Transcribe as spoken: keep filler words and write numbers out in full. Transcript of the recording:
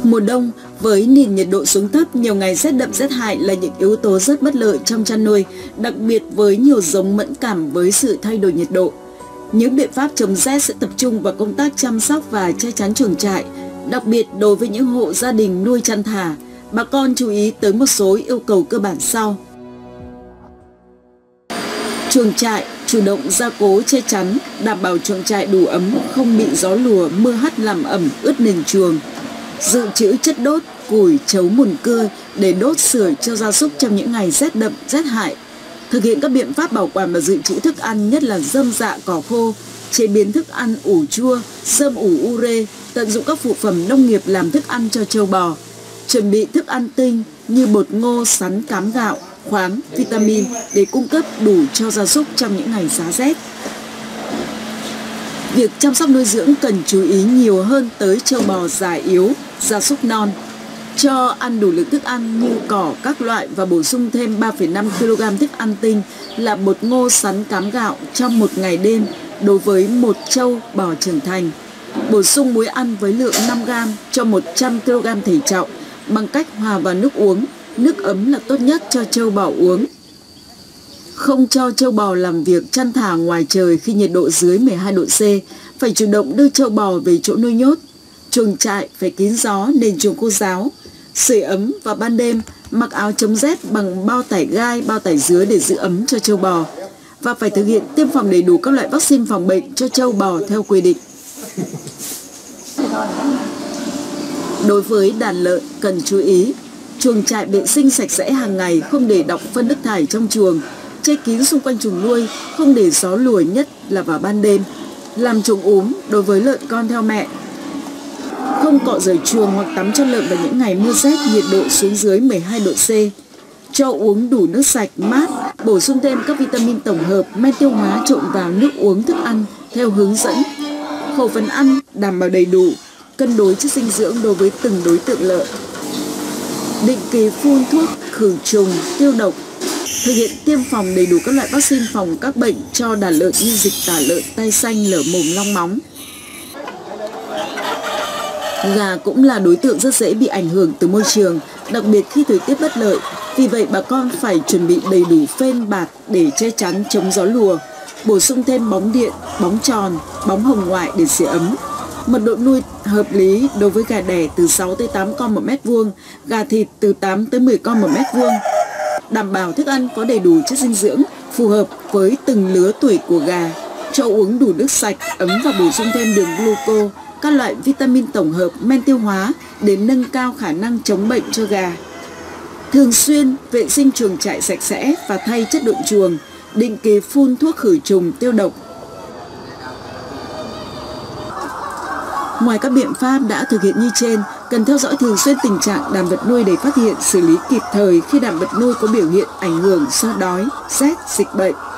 Mùa đông với nền nhiệt độ xuống thấp, nhiều ngày rét đậm rét hại là những yếu tố rất bất lợi trong chăn nuôi, đặc biệt với nhiều giống mẫn cảm với sự thay đổi nhiệt độ. Những biện pháp chống rét sẽ tập trung vào công tác chăm sóc và che chắn chuồng trại, đặc biệt đối với những hộ gia đình nuôi chăn thả. Bà con chú ý tới một số yêu cầu cơ bản sau. Chuồng trại chủ động gia cố che chắn, đảm bảo chuồng trại đủ ấm, không bị gió lùa, mưa hắt làm ẩm ướt nền chuồng. Dự trữ chất đốt, củi, chấu mùn cưa để đốt sưởi cho gia súc trong những ngày rét đậm, rét hại. Thực hiện các biện pháp bảo quản và dự trữ thức ăn, nhất là rơm rạ, cỏ khô, chế biến thức ăn ủ chua, rơm ủ ure, tận dụng các phụ phẩm nông nghiệp làm thức ăn cho trâu bò. Chuẩn bị thức ăn tinh như bột ngô, sắn, cám gạo, khoáng, vitamin để cung cấp đủ cho gia súc trong những ngày giá rét. Việc chăm sóc nuôi dưỡng cần chú ý nhiều hơn tới trâu bò già yếu, gia súc non. Cho ăn đủ lượng thức ăn như cỏ các loại và bổ sung thêm ba phẩy năm ki lô gam thức ăn tinh là bột ngô, sắn, cám gạo trong một ngày đêm đối với một trâu bò trưởng thành. Bổ sung muối ăn với lượng năm gam cho một trăm ki lô gam thể trọng bằng cách hòa vào nước uống. Nước ấm là tốt nhất cho trâu bò uống. Không cho trâu bò làm việc chăn thả ngoài trời khi nhiệt độ dưới mười hai độ C, phải chủ động đưa trâu bò về chỗ nuôi nhốt. Chuồng trại phải kín gió, nền chuồng khô ráo, sưởi ấm vào ban đêm, mặc áo chống rét bằng bao tải gai, bao tải dứa để giữ ấm cho trâu bò. Và phải thực hiện tiêm phòng đầy đủ các loại vaccine phòng bệnh cho trâu bò theo quy định. Đối với đàn lợn cần chú ý, chuồng trại vệ sinh sạch sẽ hàng ngày, không để đọng phân nước thải trong chuồng, che kín xung quanh chuồng nuôi, không để gió lùa, nhất là vào ban đêm. Làm chuồng ốm đối với lợn con theo mẹ. Không cọ rời chuồng hoặc tắm cho lợn vào những ngày mưa rét, nhiệt độ xuống dưới mười hai độ C. Cho uống đủ nước sạch, mát, bổ sung thêm các vitamin tổng hợp, men tiêu hóa trộn vào nước uống thức ăn theo hướng dẫn. Khẩu phần ăn đảm bảo đầy đủ, cân đối chất dinh dưỡng đối với từng đối tượng lợn. Định kỳ phun thuốc khử trùng, tiêu độc. Thực hiện tiêm phòng đầy đủ các loại vaccine phòng các bệnh cho đàn lợn như dịch tả lợn, tay xanh, lở mồm, long móng. Gà cũng là đối tượng rất dễ bị ảnh hưởng từ môi trường, đặc biệt khi thời tiết bất lợi. Vì vậy bà con phải chuẩn bị đầy đủ phên bạt để che chắn chống gió lùa, bổ sung thêm bóng điện, bóng tròn, bóng hồng ngoại để sưởi ấm. Mật độ nuôi hợp lý đối với gà đẻ từ sáu tới tám con một mét vuông, gà thịt từ tám tới mười con một mét vuông. Đảm bảo thức ăn có đầy đủ chất dinh dưỡng phù hợp với từng lứa tuổi của gà. Cho uống đủ nước sạch, ấm và bổ sung thêm đường gluco, các loại vitamin tổng hợp, men tiêu hóa để nâng cao khả năng chống bệnh cho gà. Thường xuyên vệ sinh chuồng trại sạch sẽ và thay chất độn chuồng, định kỳ phun thuốc khử trùng, tiêu độc. Ngoài các biện pháp đã thực hiện như trên, cần theo dõi thường xuyên tình trạng đàn vật nuôi để phát hiện, xử lý kịp thời khi đàn vật nuôi có biểu hiện ảnh hưởng do đói, rét, dịch bệnh.